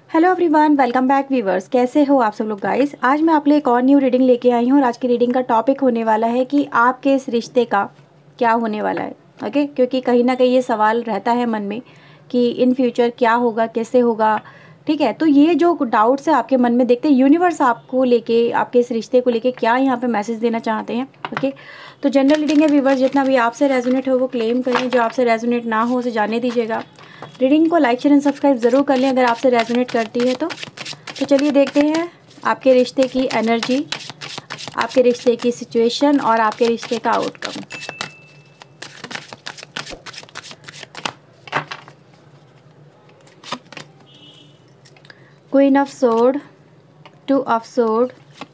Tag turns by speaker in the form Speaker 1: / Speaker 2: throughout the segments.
Speaker 1: Hello everyone, welcome back viewers. कैसे हो आप सब लोग गाइस। आज मैं आपके लिए एक और न्यू रीडिंग लेके आई हूँ और आज की रीडिंग का टॉपिक होने वाला है कि आपके इस रिश्ते का क्या होने वाला है। ओके, क्योंकि कहीं ना कहीं ये सवाल रहता है मन में कि इन फ्यूचर क्या होगा, कैसे होगा। ठीक है, तो ये जो डाउट्स है आपके मन में, देखते हैं यूनिवर्स आपको लेके, आपके इस रिश्ते को लेके क्या यहाँ पे मैसेज देना चाहते हैं। ओके, तो जनरल रीडिंग है व्यूवर्स, जितना भी आपसे रेजोनेट हो वो क्लेम करें, जो आपसे रेजोनेट ना हो उसे जाने दीजिएगा। रीडिंग को लाइक शेयर एंड सब्सक्राइब ज़रूर कर लें अगर आपसे रेजोनेट करती है तो चलिए देखते हैं आपके रिश्ते की एनर्जी, आपके रिश्ते की सिचुएशन और आपके रिश्ते का outcome. Queen of sword, two of sword,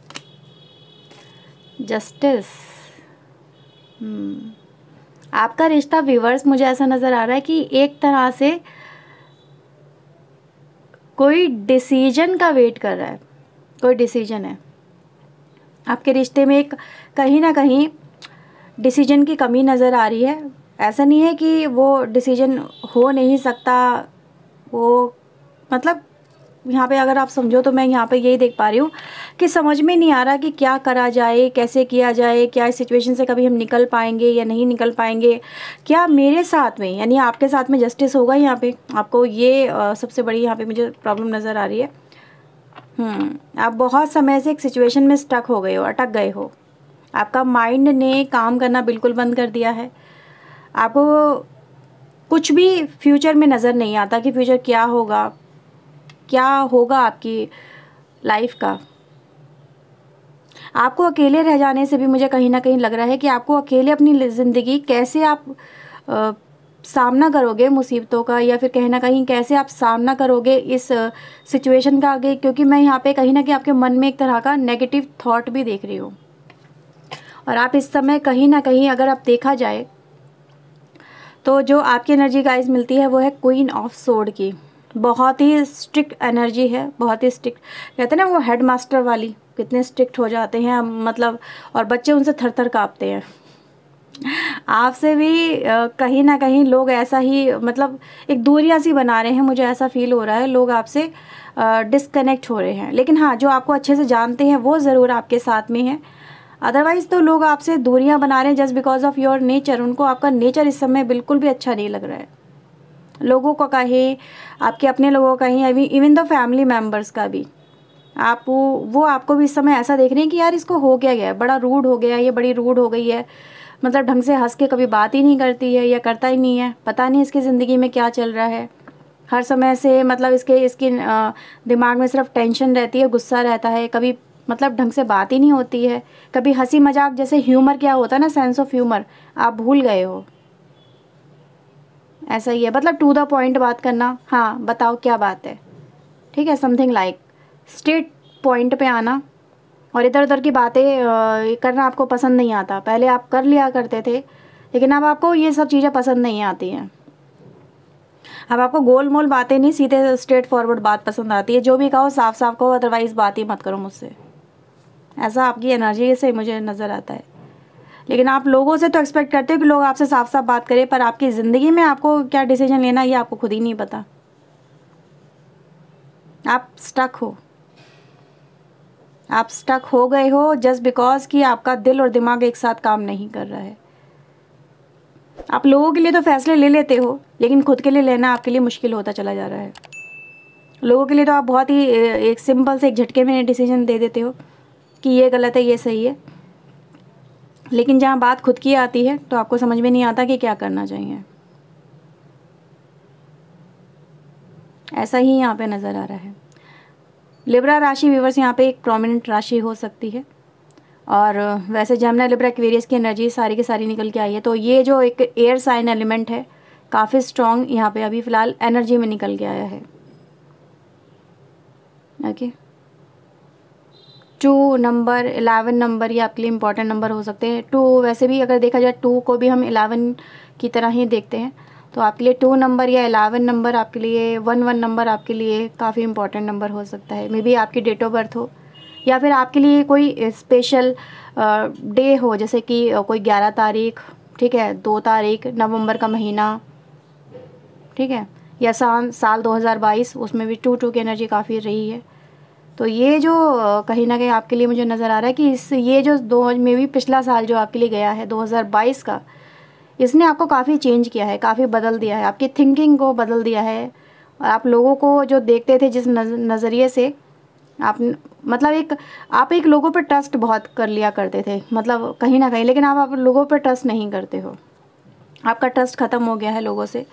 Speaker 1: justice. आपका रिश्ता व्यूवर्स, मुझे ऐसा नज़र आ रहा है कि एक तरह से कोई डिसीजन का वेट कर रहा है। कोई डिसीजन है आपके रिश्ते में, एक कहीं ना कहीं डिसीजन की कमी नज़र आ रही है। ऐसा नहीं है कि वो डिसीजन हो नहीं सकता, वो मतलब यहाँ पे अगर आप समझो तो मैं यहाँ पे यही देख पा रही हूँ कि समझ में नहीं आ रहा कि क्या करा जाए, कैसे किया जाए, क्या इस सिचुएशन से कभी हम निकल पाएंगे या नहीं निकल पाएंगे, क्या मेरे साथ में यानी आपके साथ में जस्टिस होगा यहाँ पे। आपको ये सबसे बड़ी यहाँ पे मुझे प्रॉब्लम नज़र आ रही है। आप बहुत समय से एक सिचुएशन में स्टक हो गए हो, अटक गए हो। आपका माइंड ने काम करना बिल्कुल बंद कर दिया है। आपको कुछ भी फ्यूचर में नज़र नहीं आता कि फ्यूचर क्या होगा, क्या होगा आपकी लाइफ का। आपको अकेले रह जाने से भी मुझे कहीं ना कहीं लग रहा है कि आपको अकेले अपनी ज़िंदगी कैसे आप सामना करोगे मुसीबतों का, या फिर कहीं ना कहीं कैसे आप सामना करोगे इस सिचुएशन का आगे। क्योंकि मैं यहाँ पे कहीं ना कहीं आपके मन में एक तरह का नेगेटिव थॉट भी देख रही हूँ और आप इस समय कहीं ना कहीं, अगर आप देखा जाए तो जो आपकी एनर्जी गाइस मिलती है वो है क्वीन ऑफ सोर्ड की। बहुत ही स्ट्रिक्ट एनर्जी है, बहुत ही स्ट्रिक्ट। कहते हैं ना वो हेड मास्टर वाली, कितने स्ट्रिक्ट हो जाते हैं मतलब, और बच्चे उनसे थर थर काँपते हैं। आपसे भी कहीं ना कहीं लोग ऐसा ही मतलब एक दूरियां सी बना रहे हैं, मुझे ऐसा फील हो रहा है। लोग आपसे डिस्कनेक्ट हो रहे हैं, लेकिन हाँ, जो आपको अच्छे से जानते हैं वो ज़रूर आपके साथ में है। अदरवाइज़ तो लोग आपसे दूरियां बना रहे हैं just because of your nature. उनको आपका नेचर इस समय बिल्कुल भी अच्छा नहीं लग रहा है। लोगों का कहें, आपके अपने लोगों का ही, इवन द फैमिली मेम्बर्स का भी, आप वो आपको भी इस समय ऐसा देख रहे हैं कि यार इसको हो क्या गया है, बड़ा रूड हो गया है, ये बड़ी रूड हो गई है, मतलब ढंग से हंस के कभी बात ही नहीं करती है या करता ही नहीं है। पता नहीं इसकी ज़िंदगी में क्या चल रहा है। हर समय से मतलब इसकी दिमाग में सिर्फ टेंशन रहती है, गुस्सा रहता है, कभी मतलब ढंग से बात ही नहीं होती है। कभी हंसी मजाक, जैसे ह्यूमर क्या होता है ना, सेंस ऑफ ह्यूमर, आप भूल गए हो। ऐसा ही है, मतलब टू द पॉइंट बात करना। हाँ बताओ क्या बात है, ठीक है, समथिंग लाइक स्ट्रेट पॉइंट पे आना। और इधर उधर की बातें करना आपको पसंद नहीं आता। पहले आप कर लिया करते थे, लेकिन अब आपको ये सब चीज़ें पसंद नहीं आती हैं। अब आपको गोल मोल बातें नहीं, सीधे स्ट्रेट फॉरवर्ड बात पसंद आती है। जो भी कहो साफ साफ कहो, अदरवाइज़ बात ही मत करो मुझसे। ऐसा आपकी एनर्जी से मुझे नज़र आता है। लेकिन आप लोगों से तो एक्सपेक्ट करते हो कि लोग आपसे साफ साफ बात करें, पर आपकी ज़िंदगी में आपको क्या डिसीजन लेना ये आपको खुद ही नहीं पता। आप स्टक हो, आप स्टक हो गए हो जस्ट बिकॉज कि आपका दिल और दिमाग एक साथ काम नहीं कर रहा है। आप लोगों के लिए तो फैसले ले लेते हो, लेकिन खुद के लिए लेना आपके लिए मुश्किल होता चला जा रहा है। लोगों के लिए तो आप बहुत ही एक सिंपल से एक झटके में डिसीजन दे देते हो कि ये गलत है, ये सही है। लेकिन जहाँ बात खुद की आती है तो आपको समझ में नहीं आता कि क्या करना चाहिए। ऐसा ही यहाँ पे नज़र आ रहा है। लिब्रा राशि व्यूवर्स यहाँ पे एक प्रोमिनेंट राशि हो सकती है, और वैसे जमना लिब्रा एक्वेरियस की एनर्जी सारी की सारी निकल के आई है। तो ये जो एक एयर साइन एलिमेंट है काफ़ी स्ट्रॉन्ग यहाँ पे अभी फ़िलहाल एनर्जी में निकल के आया है। ओके, 2 नंबर, 11 नंबर ये आपके लिए इंपॉर्टेंट नंबर हो सकते हैं। 2 वैसे भी अगर देखा जाए 2 को भी हम 11 की तरह ही देखते हैं, तो आपके लिए 2 नंबर या 11 नंबर आपके लिए, 11 नंबर आपके लिए काफ़ी इंपॉर्टेंट नंबर हो सकता है। मे बी आपकी डेट ऑफ बर्थ हो, या फिर आपके लिए कोई स्पेशल डे हो, जैसे कि कोई 11 तारीख, ठीक है, 2 तारीख, नवंबर का महीना, ठीक है, या साल 2022 उसमें भी 2 की एनर्जी काफ़ी रही है। तो ये जो कहीं ना कहीं आपके लिए मुझे नज़र आ रहा है कि ये जो दो में भी पिछला साल जो आपके लिए गया है 2022 का, इसने आपको काफ़ी चेंज किया है, काफ़ी बदल दिया है, आपकी थिंकिंग को बदल दिया है। और आप लोगों को जो देखते थे जिस नज़रिए से आप मतलब आप एक लोगों पर ट्रस्ट बहुत कर लिया करते थे, मतलब कहीं ना कहीं, लेकिन आप लोगों पर ट्रस्ट नहीं करते हो, आपका ट्रस्ट ख़त्म हो गया है लोगों से।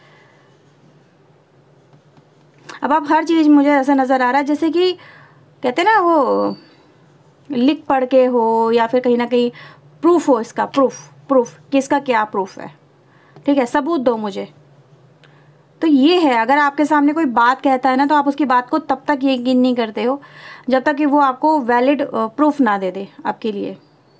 Speaker 1: अब आप हर चीज़ मुझे ऐसा नज़र आ रहा है जैसे कि कहते हैं ना वो लिख पढ़ के हो, या फिर कहीं ना कहीं प्रूफ हो, इसका प्रूफ किसका क्या प्रूफ है, ठीक है, सबूत दो मुझे। तो ये है, अगर आपके सामने कोई बात कहता है ना, तो आप उसकी बात को तब तक यकीन नहीं करते हो जब तक कि वो आपको वैलिड प्रूफ ना दे दे आपके लिए।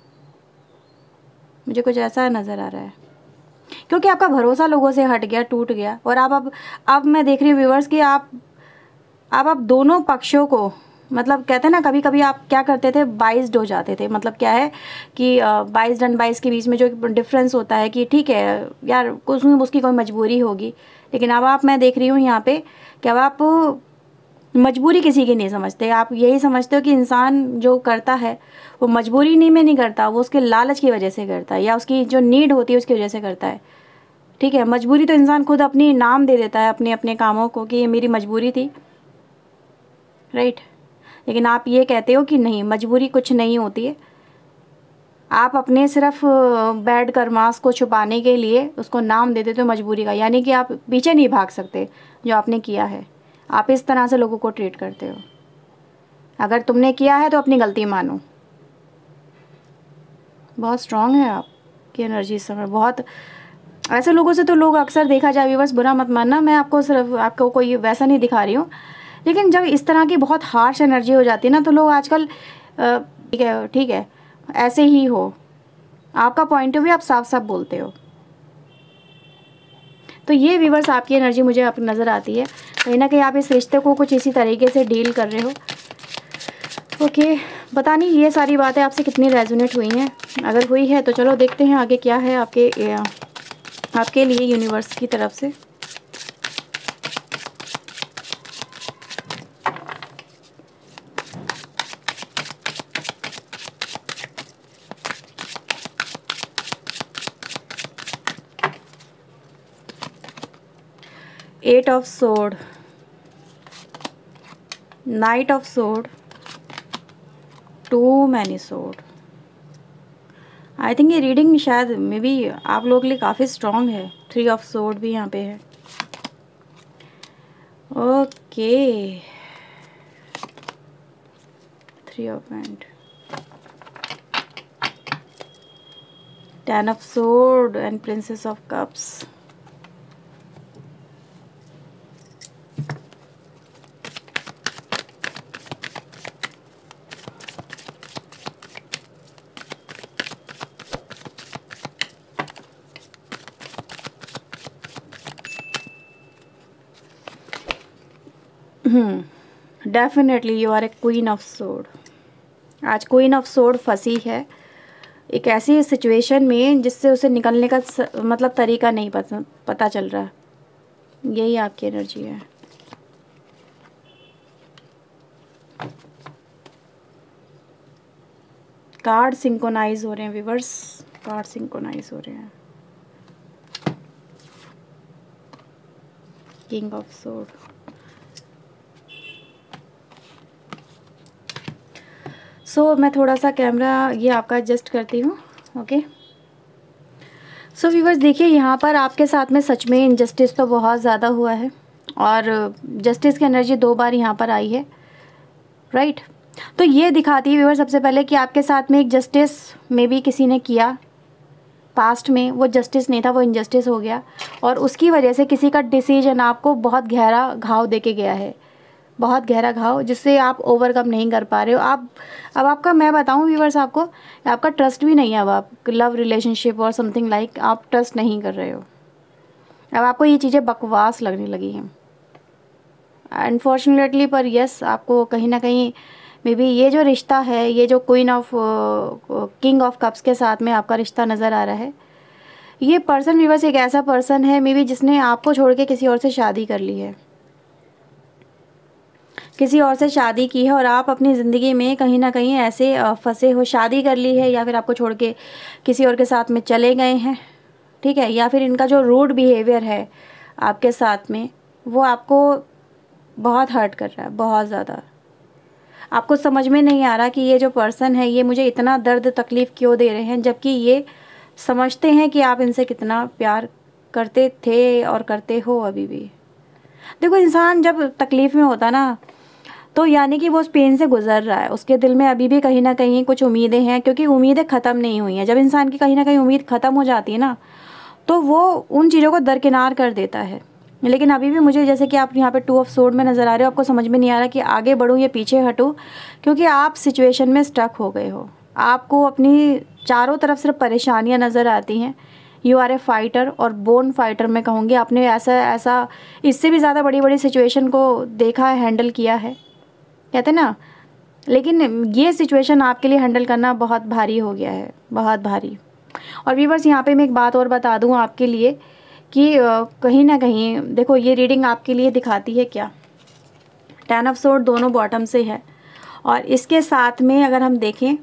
Speaker 1: मुझे कुछ ऐसा नज़र आ रहा है, क्योंकि आपका भरोसा लोगों से हट गया, टूट गया। और आप अब मैं देख रही हूँ व्यूअर्स कि आप दोनों पक्षों को, मतलब कहते हैं ना कभी कभी आप क्या करते थे, बाइस्ड हो जाते थे। मतलब क्या है कि बाइस्ड एंड बाइस के बीच में जो डिफरेंस होता है कि ठीक है यार उसकी कोई मजबूरी होगी, लेकिन अब मैं देख रही हूँ यहाँ पे कि अब आप मजबूरी किसी की नहीं समझते। आप यही समझते हो कि इंसान जो करता है वो मजबूरी नहीं करता, वो उसके लालच की वजह से करता है, या उसकी जो नीड होती है उसकी वजह से करता है, ठीक है। मजबूरी तो इंसान खुद अपनी नाम दे देता है अपने अपने कामों को कि ये मेरी मजबूरी थी, राइट। लेकिन आप ये कहते हो कि नहीं, मजबूरी कुछ नहीं होती है। आप अपने सिर्फ बैड कर्मास को छुपाने के लिए उसको नाम दे देते हो मजबूरी का, यानी कि आप पीछे नहीं भाग सकते जो आपने किया है। आप इस तरह से लोगों को ट्रीट करते हो। अगर तुमने किया है तो अपनी गलती मानो। बहुत स्ट्रांग है आपकी एनर्जी इस समय। बहुत ऐसे लोगों से तो लोग अक्सर, देखा जाए व्यूअर्स, बुरा मत मानना, मैं आपको सिर्फ आपको कोई वैसा नहीं दिखा रही हूँ, लेकिन जब इस तरह की बहुत हार्श एनर्जी हो जाती है ना, तो लोग आजकल ठीक है ऐसे ही हो, आपका पॉइंट ऑफ व्यू आप साफ साफ बोलते हो। तो ये व्यूअर्स आपकी एनर्जी मुझे आप नज़र आती है, कहीं ना कहीं आप इस रिश्ते को कुछ इसी तरीके से डील कर रहे हो। ओके, पता नहीं ये सारी बातें आपसे कितनी रेजोनेट हुई हैं। अगर हुई है तो चलो देखते हैं आगे क्या है आपके लिए यूनिवर्स की तरफ से। Eight of sword, knight of sword, too many sword. I think ये रीडिंग शायद मे बी आप लोगों के लिए काफ़ी स्ट्रॉन्ग है। थ्री ऑफ सोर्ड भी यहाँ पे है। Okay, three of hand, ten of sword and princess of cups. Definitely you are a queen of sword. आज क्वीन ऑफ सोर्ड फंसी है एक ऐसी सिचुएशन में जिससे उसे निकलने का मतलब तरीका नहीं पता चल रहा। यही आपकी एनर्जी है। कार्ड सिंक्रोनाइज हो रहे हैं व्यूअर्स, कार्ड सिंक्रोनाइज हो रहे हैं। किंग ऑफ सोर्ड, सो मैं थोड़ा सा कैमरा ये आपका एडजस्ट करती हूँ। ओके, सो व्यूअर्स देखिए, यहाँ पर आपके साथ में सच में इनजस्टिस तो बहुत ज़्यादा हुआ है, और जस्टिस की एनर्जी 2 बार यहाँ पर आई है, राइट। तो ये दिखाती है व्यूअर्स सबसे पहले कि आपके साथ में एक जस्टिस में भी किसी ने किया पास्ट में, वो जस्टिस नहीं था, वो इनजस्टिस हो गया, और उसकी वजह से किसी का डिसीजन आपको बहुत गहरा घाव दे के गया है, बहुत गहरा घाव, जिससे आप ओवरकम नहीं कर पा रहे हो। अब आपका मैं बताऊं व्यूअर्स, आपका ट्रस्ट भी नहीं है। अब आप लव रिलेशनशिप और समथिंग लाइक आप ट्रस्ट नहीं कर रहे हो। अब आपको ये चीज़ें बकवास लगने लगी हैं अनफॉर्चुनेटली। पर यस, आपको कहीं ना कहीं मे बी ये जो रिश्ता है, ये जो queen of king of cups के साथ में आपका रिश्ता नज़र आ रहा है, ये पर्सन व्यूअर्स एक ऐसा पर्सन है मे बी जिसने आपको छोड़ के किसी और से शादी कर ली है, किसी और से शादी की है और आप अपनी ज़िंदगी में कहीं ना कहीं ऐसे फंसे हो, शादी कर ली है या फिर आपको छोड़ के किसी और के साथ में चले गए हैं, ठीक है। या फिर इनका जो रूड बिहेवियर है आपके साथ में वो आपको बहुत हर्ट कर रहा है, बहुत ज़्यादा। आपको समझ में नहीं आ रहा कि ये जो पर्सन है ये मुझे इतना दर्द तकलीफ़ क्यों दे रहे हैं, जबकि ये समझते हैं कि आप इनसे कितना प्यार करते थे और करते हो अभी भी। देखो, इंसान जब तकलीफ़ में होता ना तो यानी कि वो उस पेन से गुजर रहा है, उसके दिल में अभी भी कहीं ना कहीं कुछ उम्मीदें हैं, क्योंकि उम्मीदें ख़त्म नहीं हुई हैं। जब इंसान की कहीं ना कहीं उम्मीद ख़त्म हो जाती है ना तो वो उन चीज़ों को दरकिनार कर देता है। लेकिन अभी भी मुझे, जैसे कि आप यहाँ पे 2 ऑफ सोर्ड में नज़र आ रहे हो, आपको समझ में नहीं आ रहा कि आगे बढ़ूँ या पीछे हटूँ, क्योंकि आप सिचुएशन में स्टक हो गए हो। आपको अपनी चारों तरफ सिर्फ परेशानियाँ नज़र आती हैं। यू आर ए फाइटर और बोर्न फाइटर मैं कहूँगी। आपने ऐसा इससे भी ज़्यादा बड़ी बड़ी सिचुएशन को देखा है, हैंडल किया है, कहते ना। लेकिन ये सिचुएशन आपके लिए हैंडल करना बहुत भारी हो गया है, बहुत भारी। और व्यूअर्स, यहाँ पे मैं एक बात और बता दूँ आपके लिए कि कहीं ना कहीं देखो, ये रीडिंग आपके लिए दिखाती है क्या, 10 ऑफ सोर्ड दोनों बॉटम से है और इसके साथ में अगर हम देखें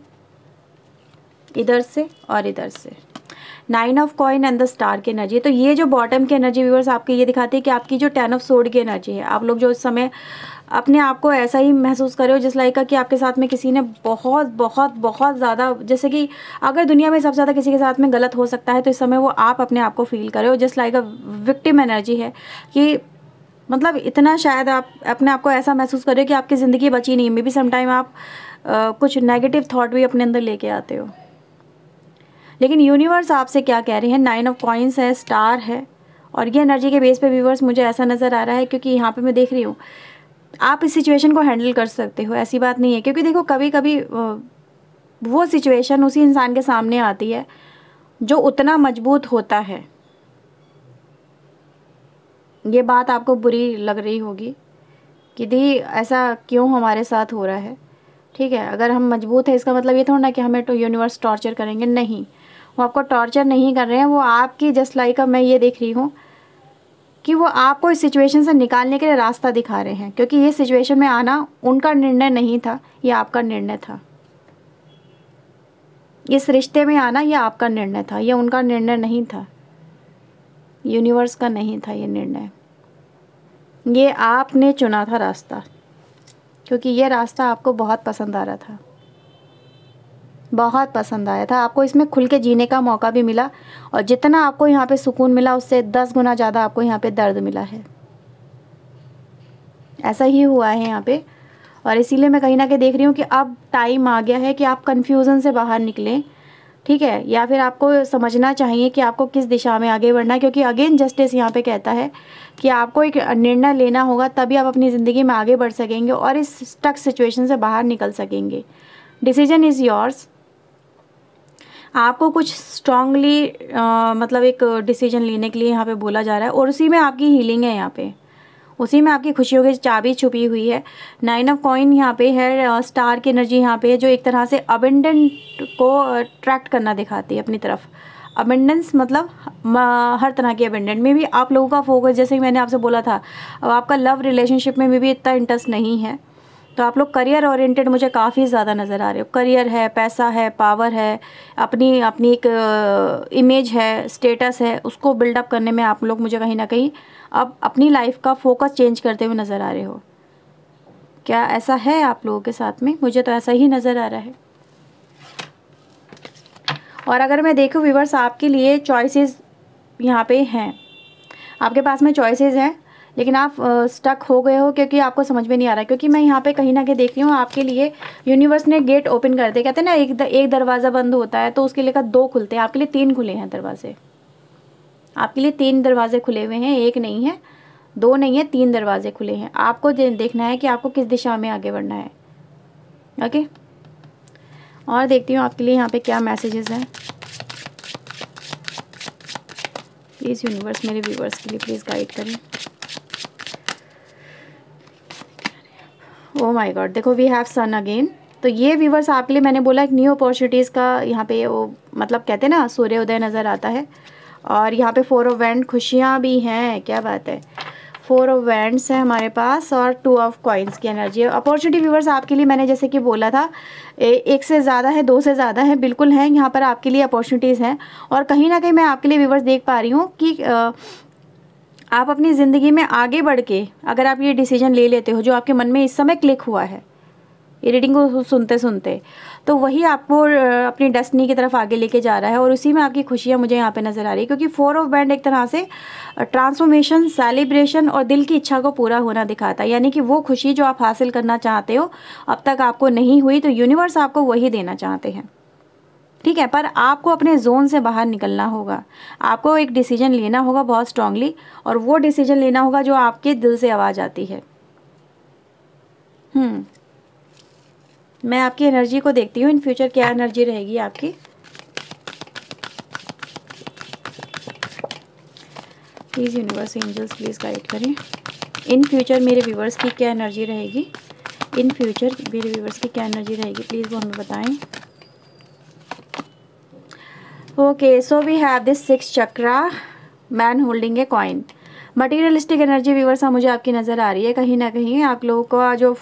Speaker 1: इधर से और इधर से 9 of coin and the star की एनर्जी। तो ये जो बॉटम की एनर्जी व्यूअर्स आपकी ये दिखाती है कि आपकी जो 10 ऑफ सोर्ड की एनर्जी है, आप लोग जो इस समय अपने आप को ऐसा ही महसूस कर रहे हो जिस लाइक का कि आपके साथ में किसी ने बहुत बहुत बहुत ज़्यादा, जैसे कि अगर दुनिया में सबसे ज़्यादा किसी के साथ में गलत हो सकता है तो इस समय वो आप अपने आप को फील कर रहे हो, जिस लाइक विक्टिम एनर्जी है कि मतलब इतना शायद आप अपने आप को ऐसा महसूस कर रहे हो कि आपकी ज़िंदगी बची नहीं। मे बी समटाइम आप कुछ नेगेटिव थॉट भी अपने अंदर लेके आते हो। लेकिन यूनिवर्स आपसे क्या कह रहे हैं, 9 ऑफ कॉइन्स है, स्टार है और ये एनर्जी के बेस पे व्यूअर्स मुझे ऐसा नज़र आ रहा है, क्योंकि यहाँ पे मैं देख रही हूँ आप इस सिचुएशन को हैंडल कर सकते हो, ऐसी बात नहीं है। क्योंकि देखो, कभी कभी वो सिचुएशन उसी इंसान के सामने आती है जो उतना मजबूत होता है। ये बात आपको बुरी लग रही होगी कि दी ऐसा क्यों हमारे साथ हो रहा है, ठीक है। अगर हम मजबूत है इसका मतलब ये थोड़ा ना कि हमें तो यूनिवर्स टॉर्चर करेंगे, नहीं, वो आपको टॉर्चर नहीं कर रहे हैं। वो आपकी जस्ट लाइक मैं ये देख रही हूँ कि वो आपको इस सिचुएशन से निकालने के लिए रास्ता दिखा रहे हैं, क्योंकि ये सिचुएशन में आना उनका निर्णय नहीं था, ये आपका निर्णय था। इस रिश्ते में आना ये आपका निर्णय था, ये उनका निर्णय नहीं था, यूनिवर्स का नहीं था ये निर्णय। ये आपने चुना था रास्ता, क्योंकि ये रास्ता आपको बहुत पसंद आ रहा था, बहुत पसंद आया था। आपको इसमें खुल के जीने का मौका भी मिला और जितना आपको यहाँ पे सुकून मिला उससे 10 गुना ज़्यादा आपको यहाँ पे दर्द मिला है। ऐसा ही हुआ है यहाँ पे और इसीलिए मैं कहीं ना कहीं देख रही हूँ कि अब टाइम आ गया है कि आप कन्फ्यूज़न से बाहर निकलें, ठीक है। या फिर आपको समझना चाहिए कि आपको किस दिशा में आगे बढ़ना है, क्योंकि अगेन जस्टिस यहाँ पे कहता है कि आपको एक निर्णय लेना होगा, तभी आप अपनी ज़िंदगी में आगे बढ़ सकेंगे और इस स्टक सिचुएशन से बाहर निकल सकेंगे। Decision is yours. आपको कुछ स्ट्रांगली मतलब एक डिसीजन लेने के लिए यहाँ पे बोला जा रहा है और उसी में आपकी हीलिंग है, यहाँ पे उसी में आपकी खुशियों की चाबी छुपी हुई है। 9 ऑफ कॉइन यहाँ पे है, स्टार की एनर्जी यहाँ पे है जो एक तरह से अबेंडेंट को अट्रैक्ट करना दिखाती है अपनी तरफ। अबेंडेंस मतलब हर तरह की अबेंडेंट में भी आप लोगों का फोकस, जैसे कि मैंने आपसे बोला था, अब आपका लव रिलेशनशिप में भी इतना इंटरेस्ट नहीं है, तो आप लोग करियर ओरिएंटेड मुझे काफ़ी ज़्यादा नज़र आ रहे हो। करियर है, पैसा है, पावर है, अपनी अपनी एक इमेज है, स्टेटस है, उसको बिल्डअप करने में आप लोग मुझे कहीं ना कहीं अब अपनी लाइफ का फोकस चेंज करते हुए नज़र आ रहे हो। क्या ऐसा है आप लोगों के साथ में? मुझे तो ऐसा ही नज़र आ रहा है। और अगर मैं देखूँ व्यूअर्स, आपके लिए चॉइसेस यहाँ पे हैं, आपके पास में चॉइसेस हैं, लेकिन आप स्टक हो गए हो क्योंकि आपको समझ में नहीं आ रहा है। क्योंकि मैं यहाँ पे कहीं ना कहीं देख रही हूँ आपके लिए यूनिवर्स ने गेट ओपन कर दिया। कहते हैं ना एक दरवाज़ा बंद होता है तो उसके लिए 2 खुलते हैं, आपके लिए 3 खुले हैं दरवाजे। आपके लिए 3 दरवाजे खुले हुए हैं, 1 नहीं है, 2 नहीं है, 3 दरवाजे खुले हैं। आपको देखना है कि आपको किस दिशा में आगे बढ़ना है। ओके, और देखती हूँ आपके लिए यहाँ पे क्या मैसेजेस हैं। प्लीज़ यूनिवर्स मेरे व्यूवर्स के लिए प्लीज़ गाइड करें। ओह माय गॉड, देखो वी हैव सन अगेन। तो ये व्यूवर्स आपके लिए मैंने बोला एक न्यू अपॉर्चुनिटीज़ का यहाँ पे वो मतलब कहते हैं ना सूर्योदय नज़र आता है और यहाँ पे 4 ऑफ वैंड, खुशियाँ भी हैं, क्या बात है। 4 ऑफ वैंड्स है हमारे पास और 2 ऑफ कॉइन्स की एनर्जी है। अपॉर्चुनिटी व्यूवर्स आपके लिए मैंने जैसे कि बोला था, एक से ज़्यादा है, 2 से ज़्यादा है, बिल्कुल हैं यहाँ पर आपके लिए अपॉर्चुनिटीज़ हैं। और कहीं ना कहीं मैं आपके लिए व्यूवर्स देख पा रही हूँ कि आप अपनी ज़िंदगी में आगे बढ़ के अगर आप ये डिसीजन ले लेते हो जो आपके मन में इस समय क्लिक हुआ है ये रीडिंग को सुनते सुनते, तो वही आपको अपनी डेस्टिनी की तरफ आगे लेके जा रहा है और उसी में आपकी खुशियाँ मुझे यहाँ पे नज़र आ रही है। क्योंकि 4 ऑफ वैंड एक तरह से ट्रांसफॉर्मेशन, सेलिब्रेशन और दिल की इच्छा को पूरा होना दिखाता है। यानी कि वो खुशी जो आप हासिल करना चाहते हो अब तक आपको नहीं हुई, तो यूनिवर्स आपको वही देना चाहते हैं, ठीक है। पर आपको अपने जोन से बाहर निकलना होगा, आपको एक डिसीजन लेना होगा बहुत स्ट्रांगली, और वो डिसीजन लेना होगा जो आपके दिल से आवाज़ आती है। मैं आपकी एनर्जी को देखती हूँ, इन फ्यूचर क्या एनर्जी रहेगी आपकी। Please universe, angels please guide करें। इन फ्यूचर मेरे व्यूवर्स की क्या एनर्जी रहेगी, इन फ्यूचर मेरे व्यूवर्स की क्या एनर्जी रहेगी, प्लीज़ वो हमें बताएं। Okay, so we have this 6 chakra, man holding a coin. Materialistic energy viewers मुझे आपकी नज़र आ रही है। कहीं ना कहीं आप लोगों का जो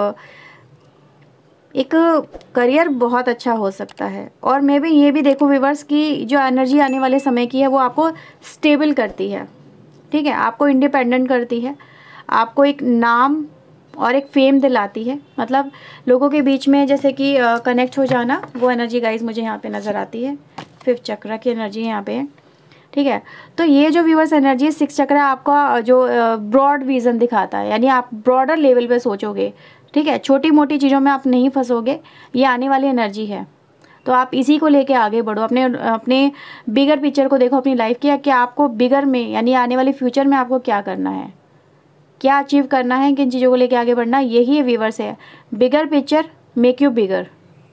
Speaker 1: एक करियर बहुत अच्छा हो सकता है। और मैं भी ये भी देखूँ व्यूवर्स की जो एनर्जी आने वाले समय की है वो आपको स्टेबल करती है, ठीक है, आपको इंडिपेंडेंट करती है, आपको एक नाम और एक फेम दिलाती है। मतलब लोगों के बीच में जैसे कि कनेक्ट हो जाना, वो एनर्जी गाइज मुझे यहाँ पे नज़र आती है। 5th चक्र की एनर्जी यहाँ पे है, ठीक है। तो ये जो व्यूवर्स एनर्जी है 6 चक्र आपका जो ब्रॉड विज़न दिखाता है, यानी आप ब्रॉडर लेवल पे सोचोगे, ठीक है, छोटी मोटी चीज़ों में आप नहीं फंसोगे, ये आने वाली एनर्जी है। तो आप इसी को लेके आगे बढ़ो, अपने अपने बिगर पिक्चर को देखो अपनी लाइफ की, कि आपको बिगर में यानी आने वाले फ्यूचर में आपको क्या करना है, क्या अचीव करना है, किन चीज़ों को लेके आगे बढ़ना, यही व्यूवर्स है। Bigger picture make you bigger,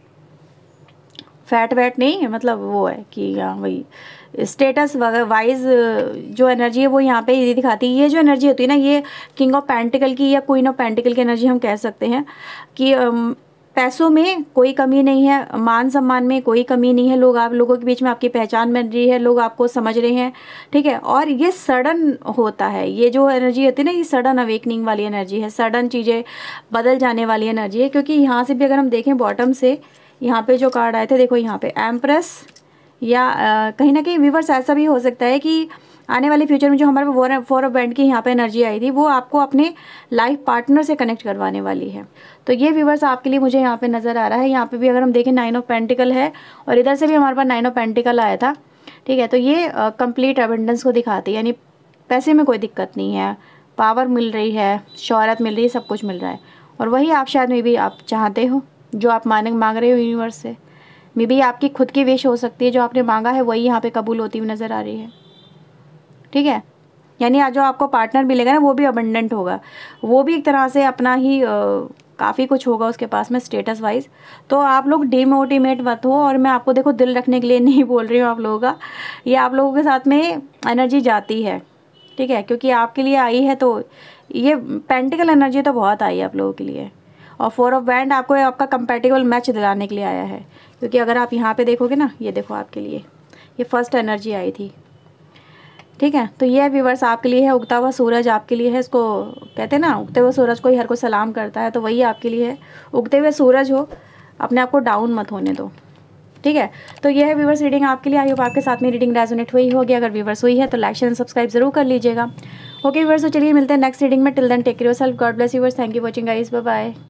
Speaker 1: फैट वैट नहीं है, मतलब वो है कि हाँ वही स्टेटस वाइज जो एनर्जी है वो यहाँ पे ये दिखाती है। ये जो एनर्जी होती है ना, ये किंग ऑफ पेंटिकल की या क्वीन ऑफ पेंटिकल की एनर्जी हम कह सकते हैं कि पैसों में कोई कमी नहीं है, मान सम्मान में कोई कमी नहीं है, लोग आप लोगों के बीच में आपकी पहचान बन रही है, लोग आपको समझ रहे हैं, ठीक है। और ये सडन होता है, ये जो एनर्जी होती है ना, ये सडन अवेकनिंग वाली एनर्जी है, सडन चीज़ें बदल जाने वाली एनर्जी है। क्योंकि यहाँ से भी अगर हम देखें बॉटम से, यहाँ पे जो कार्ड आए थे देखो, यहाँ पे एम्प्रेस, या कहीं ना कहीं व्यूवर्स ऐसा भी हो सकता है कि आने वाले फ्यूचर में जो हमारे 4 ऑफ वैंड की यहाँ पे एनर्जी आई थी वो आपको अपने लाइफ पार्टनर से कनेक्ट करवाने वाली है। तो ये व्यूवर्स आपके लिए मुझे यहाँ पे नज़र आ रहा है। यहाँ पे भी अगर हम देखें 9 ऑफ पेंटिकल है और इधर से भी हमारे पास 9 ऑफ पेंटिकल आया था, ठीक है। तो ये कंप्लीट एबंडेंस को दिखाती है, यानी पैसे में कोई दिक्कत नहीं है, पावर मिल रही है, शोहरत मिल रही है, सब कुछ मिल रहा है। और वही आप शायद में भी आप चाहते हो, जो आप मांग रहे हो यूनिवर्स से, मे बी आपकी खुद की विश हो सकती है, जो आपने मांगा है वही यहाँ पे कबूल होती हुई नज़र आ रही है, ठीक है। यानी आज जो आपको पार्टनर मिलेगा ना वो भी अबंडेंट होगा, वो भी एक तरह से अपना ही काफ़ी कुछ होगा उसके पास में स्टेटस वाइज। तो आप लोग डिमोटिवेट मत हो, और मैं आपको देखो दिल रखने के लिए नहीं बोल रही हूँ आप लोगों का, ये आप लोगों के साथ में एनर्जी जाती है, ठीक है, क्योंकि आपके लिए आई है। तो ये पेंटिकल एनर्जी तो बहुत आई है आप लोगों के लिए, और 4 ऑफ वैंड आपको आपका कंपैटिबल मैच दिलाने के लिए आया है। क्योंकि अगर आप यहाँ पे देखोगे ना, ये देखो आपके लिए ये फर्स्ट एनर्जी आई थी, ठीक है। तो ये व्यूवर्स आपके लिए है, उगता हुआ सूरज आपके लिए है। इसको कहते हैं ना, उगते हुए सूरज को ही हर कोई सलाम करता है, तो वही आपके लिए है। उगते हुए सूरज हो, अपने आप को डाउन मत होने दो, ठीक है। तो ये है व्यूवर्स रीडिंग आपके लिए। आई होप आपके साथ में रीडिंग रेजोनेट हुई होगी। अगर व्यूवर्स हुई है तो लाइक शेयर सब्सक्राइब जरूर कर लीजिएगा। ओके व्यूवर्स, तो चलिए मिलते हैं नेक्स्ट रीडिंग में। Till then take care yourself, god bless you viewers, thank you watching guys, bye bye.